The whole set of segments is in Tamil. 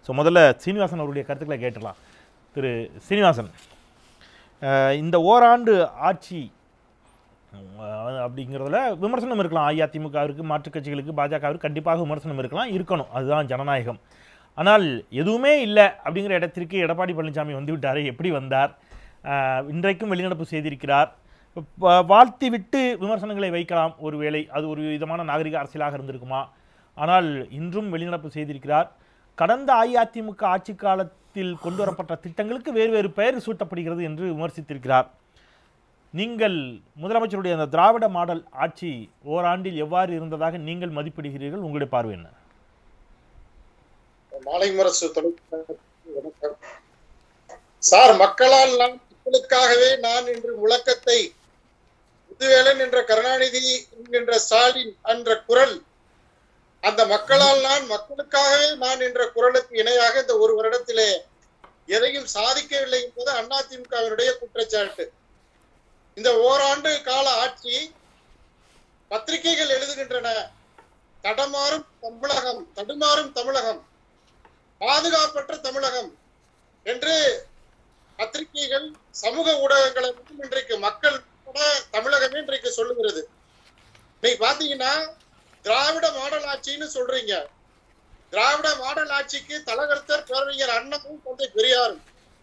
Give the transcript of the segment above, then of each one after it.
ஸோ முதல்ல சீனிவாசன் அவருடைய கருத்துக்களை கேட்டலாம். திரு சீனிவாசன், இந்த ஓராண்டு ஆட்சி அப்படிங்கிறதுல விமர்சனம் இருக்கலாம். அஇஅதிமுகவிற்கு, மாற்றுக் கட்சிகளுக்கு, பாஜகவிற்கு கண்டிப்பாக விமர்சனம் இருக்கணும். அதுதான் ஜனநாயகம். ஆனால் எதுவுமே இல்லை அப்படிங்கிற இடத்திற்கு எடப்பாடி பழனிசாமி வந்துவிட்டார். எப்படி வந்தார்? இன்றைக்கும் வெளிநடப்பு செய்திருக்கிறார். வாழ்த்தி விட்டு விமர்சனங்களை வைக்கலாம், ஒருவேளை அது ஒரு விதமான நாகரிக அரசியலாக இருந்திருக்குமா. ஆனால் இன்றும் வெளிநடப்பு செய்திருக்கிறார். கடந்த அஇஅதிமுக ஆட்சி காலத்தில் கொண்டு வரப்பட்ட திட்டங்களுக்கு வேறு பெயர் சூட்டப்படுகிறது என்று விமர்சித்திருக்கிறார். நீங்கள் முதலமைச்சருடைய அந்த திராவிட மாடல் ஆட்சி ஓராண்டில் எவ்வாறு இருந்ததாக நீங்கள் மதிப்பிடுகிறீர்கள்? உங்களுடைய பார்வை என்ன? மாலை முரசு வணக்கம் சார். மக்களால் நான், மக்களுக்காகவே நான் என்ற முழக்கத்தை முதுவேலன் என்ற கருணாநிதி என்கின்ற ஸ்டாலின் என்ற குரல், அந்த மக்களால் நான், மக்களுக்காகவே நான் என்ற குரலுக்கு இணையாக இந்த ஒரு வருடத்திலே எதையும் சாதிக்கவில்லை என்பது அதிமுகவினுடைய குற்றச்சாட்டு. இந்த ஓராண்டு கால ஆட்சி பத்திரிகைகள் எழுதுகின்றன, தடுமாறும் தமிழகம், பாதுகாப்பற்ற தமிழகம் என்று பத்திரிகைகள், சமூக ஊடகங்களை இன்றைக்கு மக்கள் தமிழகமே இன்றைக்கு சொல்லுகிறது. நீங்க பாத்தீங்கன்னா திராவிட மாடல் ஆட்சின்னு சொல்றீங்க. திராவிட மாடல் ஆட்சிக்கு தலகர்த்தர் பேரறிஞர் அண்ணனும் தந்தை பெரியாரும்.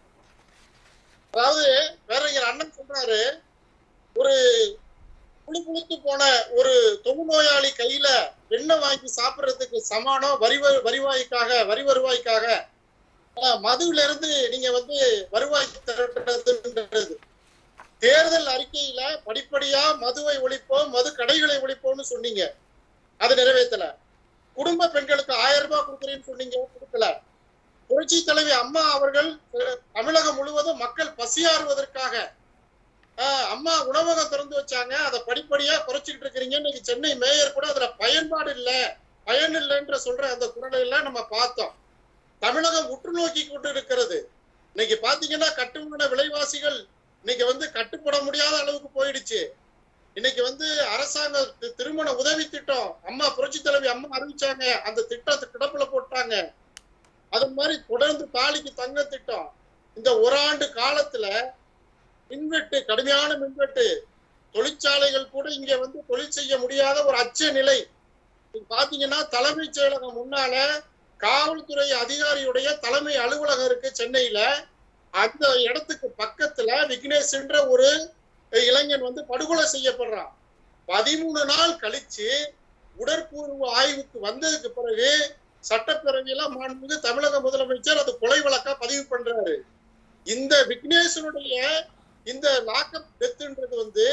அதாவது பேரறிஞர் அண்ணன் சொல்றாரு, ஒரு புழுத்து போன ஒரு தொழுநோயாளி கையில எண்ணெய் வாங்கி சாப்பிடுறதுக்கு சமானம் வரி வருவாய்க்காக மதுவில இருந்து நீங்க வருவாய் திரட்டுறது. தேர்தல் அறிக்கையில படிப்படியா மதுவை ஒழிப்போம், மது கடைகளை ஒழிப்போம்னு சொன்னீங்க, அது நிறைவேற்றல. குடும்ப பெண்களுக்கு 1000 ரூபாய் கொடுக்குறேன்னு சொன்னீங்க, கொடுக்கல. புரட்சி தலைவி அம்மா அவர்கள் தமிழகம் முழுவதும் மக்கள் பசியாறுவதற்காக அம்மா உணவகம் திறந்து வச்சாங்க, அதை படிப்படியா குறைச்சிக்கிட்டு இருக்கிறீங்க. இன்னைக்கு சென்னை மேயர் கூட அதுல பயன் இல்லைன்ற சொல்ற அந்த குரலை எல்லாம் நம்ம பார்த்தோம். தமிழகம் உற்று நோக்கி கொண்டு இருக்கிறது. இன்னைக்கு பாத்தீங்கன்னா கட்டுமான விலைவாசிகள் இன்னைக்கு கட்டுப்பட முடியாத அளவுக்கு போயிடுச்சு. இன்னைக்கு அரசாங்க திருமண உதவி திட்டம் அம்மா புரட்சி தலைவி அம்மா அறிவிச்சாங்க, அந்த திட்டத்தை கிடப்புல போட்டாங்க. அது மாதிரி தொடர்ந்து தாலிக்கு தங்க திட்டம். இந்த ஓராண்டு காலத்துல மின்வெட்டு, கடுமையான மின்வெட்டு, தொழிற்சாலைகள் கூட இங்க தொழில் செய்ய முடியாத ஒரு அச்ச நிலை. பாத்தீங்கன்னா தலைமைச் செயலகம் முன்னால காவல்துறை அதிகாரியுடைய தலைமை அலுவலகம் இருக்கு சென்னையில. அந்த இடத்துக்கு பக்கத்துல விக்னேஷ் என்ற ஒரு இளைஞன் படுகொலை செய்யப்படுறான். 13 நாள் கழிச்சு உடற்பூர்வ ஆய்வுக்கு வந்ததுக்கு பிறகு சட்டப்பேரவையில மாண்புமிகு தமிழக முதலமைச்சர் அது கொலை வழக்கா பதிவு பண்றாரு. இந்த விக்னேஷனுடைய இந்த லாக்அப் டெத்ன்றது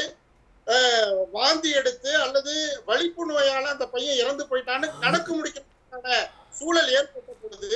வாந்தி எடுத்து அல்லது வலிப்பு நோயால அந்த பையன் இறந்து போயிட்டான்னு கணக்கு முடிக்கிறதுக்கான சூழல் ஏற்பட்ட பொழுது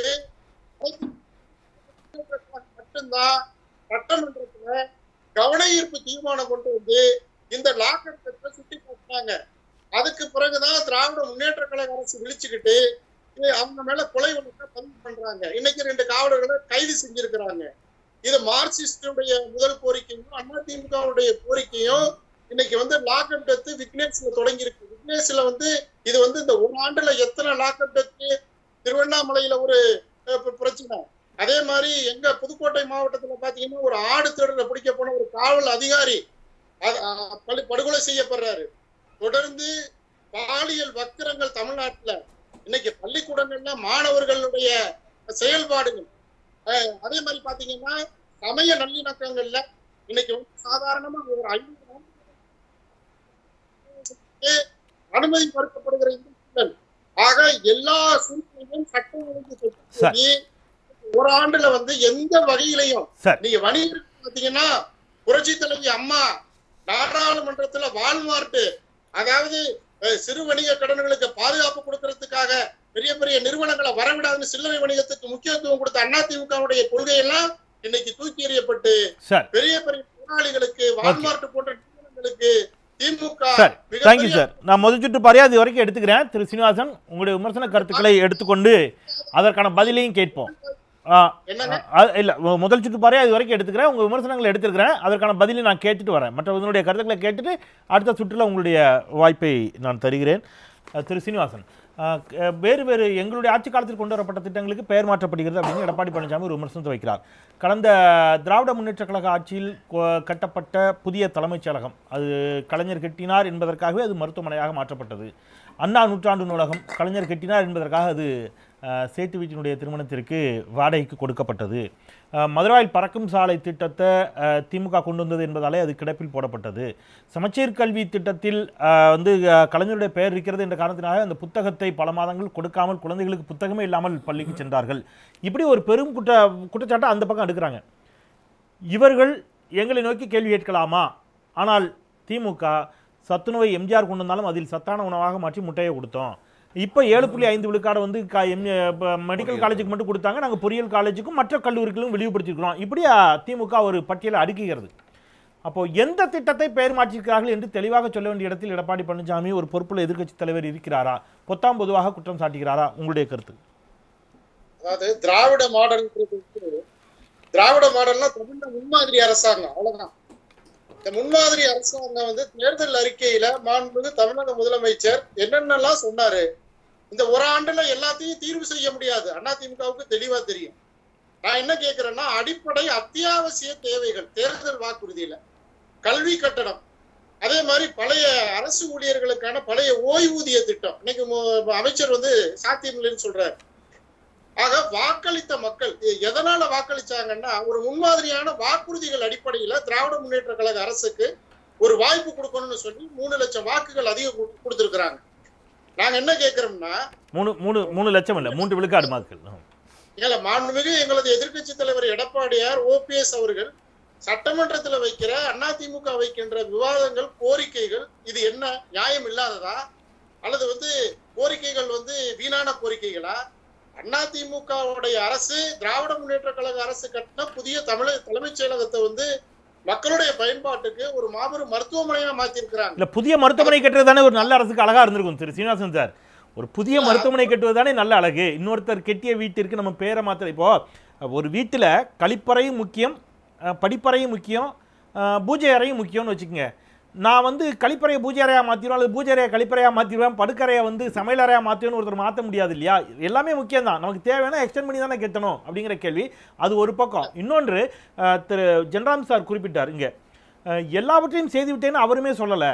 மட்டும்தான் சட்டமன்றத்துல கவன ஈர்ப்பு தீர்மானம் கொண்டு இந்த லாக்அப் டெத்தை சுட்டி காட்டினாங்க. அதுக்கு பிறகுதான் திராவிட முன்னேற்ற கழக அரசு விழிச்சுக்கிட்டு அவங்க மேல கொலை வழக்கை பதிவு பண்றாங்க. இன்னைக்கு 2 காவலர்களை கைது செஞ்சிருக்கிறாங்க. இது மார்க்சிஸ்டுடைய முதல் கோரிக்கையும் அதிமுகவுடைய கோரிக்கையும் இன்னைக்கு லாக்அப் டெத்து விக்னேஷ்ல தொடங்கி இருக்கு. விக்னேஷ்ல இது இந்த ஒரு ஆண்டுல எத்தனை லாக்அப் டெத்து, திருவண்ணாமலையில ஒரு பிரச்சனை. அதே மாதிரி எங்க புதுக்கோட்டை மாவட்டத்துல பாத்தீங்கன்னா ஒரு ஆடு திருடரை பிடிக்க போன ஒரு காவல் அதிகாரி படுகொலை செய்யப்படுறாரு. தொடர்ந்து பாலியல் வக்கிரங்கள் தமிழ்நாட்டுல இன்னைக்கு பள்ளிக்கூடங்கள்ல மாணவர்களுடைய செயல்பாடுகள். அதே மாதிரி பாத்தீங்கன்னா சமய நல்லிணக்கங்கள்ல இன்னைக்கு சாதாரணமா ஒரு 5 அனுமதி மறுக்கப்படுகிற இந்த சூழல். ஆக எல்லா சூழ்நிலையும் சட்டம் ஒழுங்கு ஒரு ஆண்டுல எந்த வகையிலையும் நீங்க வணிகம் பாத்தீங்கன்னா புரட்சி தலைவி அம்மா நாடாளுமன்றத்துல வால்மார்ட், அதாவது சிறு வணிக கடன்களுக்கு பாதுகாப்பு கொடுக்கறதுக்காக பெரிய பெரிய நிறுவனங்களை வரவிடாதுன்னு சில்லறை வணிகத்துக்கு முக்கியத்துவம் கொடுத்த அதிமுகவுடைய கொள்கையெல்லாம் இன்னைக்கு தூக்கி எறியப்பட்டு பெரிய பெரிய முதலாளிகளுக்கு, வால்மார்ட் போன்ற நிறுவனங்களுக்கு திமுக. Thank you sir. நான் முதல் சுற்று பரியாதி வரைக்கும் எடுத்துக்கிறேன். திரு சீனிவாசன், உங்களுடைய விமர்சன கருத்துக்களை எடுத்துக்கொண்டு அதற்கான பதிலையும் கேட்போம். இல்ல, முதல் சுற்று பரியாதி வரைக்கும் எடுத்துக்கிறேன். உங்க விமர்சனங்களை எடுத்துக்கிறேன், அதற்கான பதிலை நான் கேட்டுட்டு வரேன். மற்றவர்களுடைய கருத்துக்களை கேட்டுட்டு அடுத்த சுற்றுல உங்களுடைய வாய்ப்பை நான் தருகிறேன். திரு சீனிவாசன், வேறு வேறு எங்களுடைய ஆட்சி காலத்தில் கொண்டு வரப்பட்ட திட்டங்களுக்கு பெயர் மாற்றப்படுகிறது அப்படின்னு எடப்பாடி பழனிசாமி ஒரு விமர்சனத்தை வைக்கிறார். கடந்த திராவிட முன்னேற்ற கழக ஆட்சியில் கட்டப்பட்ட புதிய தலைமைச் செயலகம் அது கலைஞர் கட்டினார் என்பதற்காகவே அது மருத்துவமனையாக மாற்றப்பட்டது. அண்ணா நூற்றாண்டு நூலகம் கலைஞர் கட்டினார் என்பதற்காக அது சேட்டு வீட்டினுடைய திருமணத்திற்கு வாடகைக்கு கொடுக்கப்பட்டது. மதுராயில் பறக்கும் சாலை திட்டத்தை திமுக கொண்டு வந்தது என்பதாலே அது கிடப்பில் போடப்பட்டது. சமச்சீர் கல்வி திட்டத்தில் வந்து கலைஞருடைய பெயர் இருக்கிறது என்ற காரணத்தினாக அந்த புத்தகத்தை பல மாதங்கள் கொடுக்காமல் குழந்தைகளுக்கு புத்தகமே இல்லாமல் பள்ளிக்கு சென்றார்கள். இப்படி ஒரு பெரும் குற்றச்சாட்டை அந்த பக்கம் எடுக்கிறாங்க. இவர்கள் எங்களை நோக்கி கேள்வி கேட்கலாமா? ஆனால் திமுக சத்துணவை எம்ஜிஆர் கொண்டு வந்தாலும் அதில் சத்தான உணவாக மாற்றி முட்டையை கொடுத்தோம். இப்போ 7.5 விழுக்காடு வந்து மெடிக்கல் காலேஜுக்கு மட்டும் கொடுத்தாங்க, நாங்கள் பொறியியல் காலேஜுக்கும் மற்ற கல்லூரிகளும் விரிவுபடுத்திருக்கிறோம். இப்படி திமுக ஒரு பட்டியலை அடுக்குகிறது. அப்போது எந்த திட்டத்தை பெயர் மாற்றிருக்கிறார்கள் என்று தெளிவாக சொல்ல வேண்டிய இடத்தில் எடப்பாடி பழனிசாமி ஒரு பொறுப்புள்ள எதிர்க்கட்சி தலைவர் இருக்கிறாரா? பொத்தாம் பொதுவாக குற்றம் சாட்டுகிறாரா? உங்களுடைய கருத்து? அதாவது திராவிட மாடல்னா தமிழ்ல முன்மாதிரி அரசாங்கம், அவ்வளவுதான். இந்த முன்மாதிரி அரசாங்கம் வந்து தேர்தல் அறிக்கையில மாண்புமிகு தமிழக முதலமைச்சர் என்னென்னலாம் சொன்னாரு. இந்த ஒரு ஆண்டுல எல்லாத்தையும் தீர்வு செய்ய முடியாது, அதிமுகவுக்கு தெளிவா தெரியும். நான் என்ன கேட்கிறேன்னா, அடிப்படை அத்தியாவசிய தேவைகள் தேர்தல் வாக்குறுதியில கல்வி கட்டணம், அதே மாதிரி பழைய அரசு ஊழியர்களுக்கான பழைய ஓய்வூதிய திட்டம் இன்னைக்கு அமைச்சர் வந்து சாத்தியமில்லைன்னு சொல்றாரு. ஆக வாக்களித்த மக்கள் எதனால வாக்களிச்சாங்கன்னா, ஒரு முன்மாதிரியான வாக்குறுதிகள் அடிப்படையில திராவிட முன்னேற்ற கழக அரசுக்கு ஒரு வாய்ப்பு கொடுக்கணும்னு சொல்லி 3 லட்சம் வாக்குகள் அதிகம் கொடுத்திருக்கிறாங்க. நாங்க என்ன கேட்கிறோம்னா, 3 லட்சம் இல்ல 3 விழுக்காடு வாக்குகள். மாண்புமிகு எங்களது எதிர்க்கட்சி தலைவர் எடப்பாடியார் ஓபிஎஸ் அவர்கள் சட்டமன்றத்தில் வைக்கிற அதிமுக வைக்கின்ற விவாதங்கள் கோரிக்கைகள் இது என்ன நியாயம் இல்லாததா அல்லது வந்து கோரிக்கைகள் வந்து வீணான கோரிக்கைகளா? அதிமுகவுடைய அரசு திராவிட முன்னேற்ற கழக அரசு கட்டின புதிய தலைமைச் செயலகத்தை வந்து மக்களுடைய பயன்பாட்டுக்கு ஒரு மாபெரும் மருத்துவமனையா மாத்திருக்கிறாங்க. இல்ல புதிய மருத்துவமனை கட்டுறது தானே ஒரு நல்ல அரசுக்கு அழகா இருந்திருக்கும் திரு சீனிவாசன் சார். ஒரு புதிய மருத்துவமனை கட்டுவது தானே நல்ல அழகு. இன்னொருத்தர் கெட்டிய வீட்டிற்கு நம்ம பேரை மாத்திர, இப்போ ஒரு வீட்டில் கழிப்பறையும் முக்கியம், படிப்பறையும் முக்கியம், பூஜை அறையும் முக்கியம்னு வச்சுக்கோங்க. நான் வந்து கழிப்பறையை பூஜை அறையாக மாற்றிடுவேன் அல்லது பூஜை அறையை கழிப்பறையாக மாற்றிடுவேன், படுக்கறையை வந்து சமையல் அறையாக மாற்றிடுவேன்னு ஒருத்தர் மாற்ற முடியாது இல்லையா? எல்லாமே முக்கியம் தான். நமக்கு தேவையான எக்ஸ்டெண்ட் பண்ணி தானே கட்டணும் அப்படிங்கிற கேள்வி அது ஒரு பக்கம். இன்னொன்று திரு ஜென்ராம் சார் குறிப்பிட்டார், இங்கே எல்லாவற்றையும் செய்து விட்டேன்னு அவருமே சொல்லலை.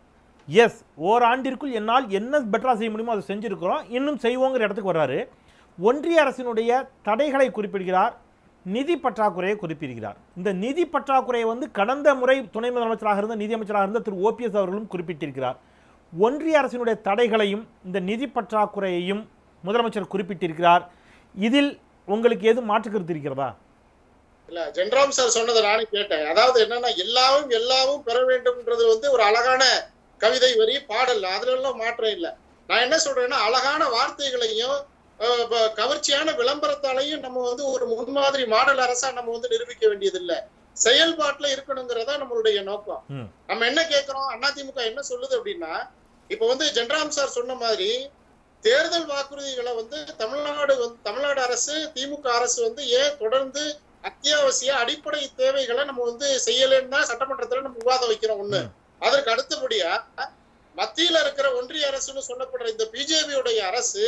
எஸ், ஓராண்டிற்குள் என்னால் என்ன பெட்டராக செய்ய முடியுமோ அதை செஞ்சுருக்கிறோம், இன்னும் செய்வோங்கிற இடத்துக்கு வர்றாரு. ஒன்றிய அரசினுடைய தடைகளை குறிப்பிடுகிறார், நிதி பற்றாக்குறையை குறிப்பிடுகிறார். இந்த நிதி பற்றாக்குறையை வந்து கடந்த முறை துணை முதலமைச்சராக இருந்த நிதியமைச்சராக இருந்த திரு ஓபிஎஸ் அவர்களும் குறிப்பிட்டிருக்கிறார். ஒன்றிய அரசினுடைய தடைகளையும் இந்த நிதி பற்றாக்குறையையும் முதலமைச்சர் குறிப்பிட்டிருக்கிறார். இதில் உங்களுக்கு எது மாற்று கருத்து இருக்கிறதா? இல்ல, ஜென்ராம் சார் சொன்னதை நானும் கேட்டேன். அதாவது என்னன்னா, எல்லாவும் பெற வேண்டும்ன்றது வந்து ஒரு அழகான கவிதை வரி பாடல், அதுல எல்லாம் மாற்றம் இல்லை. நான் என்ன சொல்றேன்னா, அழகான வார்த்தைகளையும் கவர்ச்சியான விளம்பரத்தாலையும் நம்ம வந்து ஒரு முன்மாதிரி மாடல் அரசா நம்ம வந்து நிரூபிக்க வேண்டியது இல்ல, செயல்பாட்டுல இருக்கணுங்கிறதா நம்மளுடைய நோக்கம். நம்ம என்ன கேட்கிறோம், அதிமுக என்ன சொல்லுது அப்படின்னா, இப்ப வந்து ஜென்ராம் சார் சொன்ன மாதிரி தேர்தல் வாக்குறுதிகளை வந்து தமிழ்நாடு அரசு திமுக அரசு வந்து ஏன் தொடர்ந்து அத்தியாவசிய அடிப்படை தேவைகளை நம்ம வந்து செய்யலன்னு தான் சட்டமன்றத்துல நம்ம விவாதம் வைக்கிறோம். ஒண்ணு, அதற்கு அடுத்தபடியா மத்தியில இருக்கிற ஒன்றிய அரசுன்னு சொல்லப்படுற இந்த பிஜேபியுடைய அரசு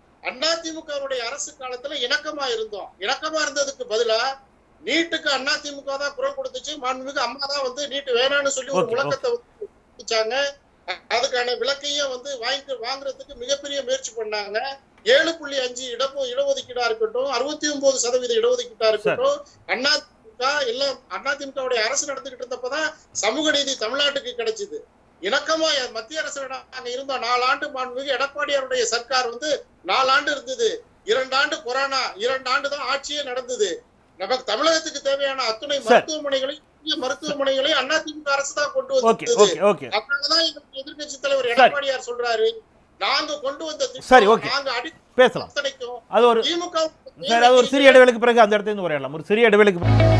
அதிமுகவுடைய அரசு காலத்துல இணக்கமா இருந்ததுக்கு பதிலா நீட்டுக்கு அதிமுக தான் குரல் கொடுத்துச்சு. மாண்புமிகு அம்மா தான் வந்து நீட்டு வேணான்னு சொல்லி ஒரு முழக்கத்தை வச்சாங்க. அதுக்கான விளக்கையும் வந்து வாங்குறதுக்கு மிகப்பெரிய முயற்சி பண்ணாங்க. 7.5 இடஒதுக்கீடா இருக்கட்டும், 69% இடஒதுக்கீடா இருக்கட்டும், அதிமுகவுடைய அரசு நடத்திக்கிட்டு இருந்தப்பதான் சமூக நீதி தமிழ்நாட்டுக்கு கிடைச்சது. இணக்கமா மத்திய அரசு நாங்க இருந்தோம். 4 ஆண்டு மாண்புமிகு எடப்பாடியாருடைய சர்க்கார் வந்து 4 ஆண்டு இருந்தது. 2 ஆண்டு கொரோனா, 2 ஆண்டு தான் ஆட்சியே நடந்தது. நமக்கு தமிழகத்துக்கு தேவையான அத்துணை மருத்துவமனைகளை அதிமுக அரசு தான் கொண்டு வந்தது. அதனாலதான் எதிர்கட்சி தலைவர் எடப்பாடியார் சொல்றாரு, நாங்க கொண்டு வந்த நாங்க பேசலாம். அது ஒரு சிறிய இடைவேளைக்கு பிறகு அந்த இடத்துல இருந்து உரையாடலாம். ஒரு சிறிய இடைவேளைக்கு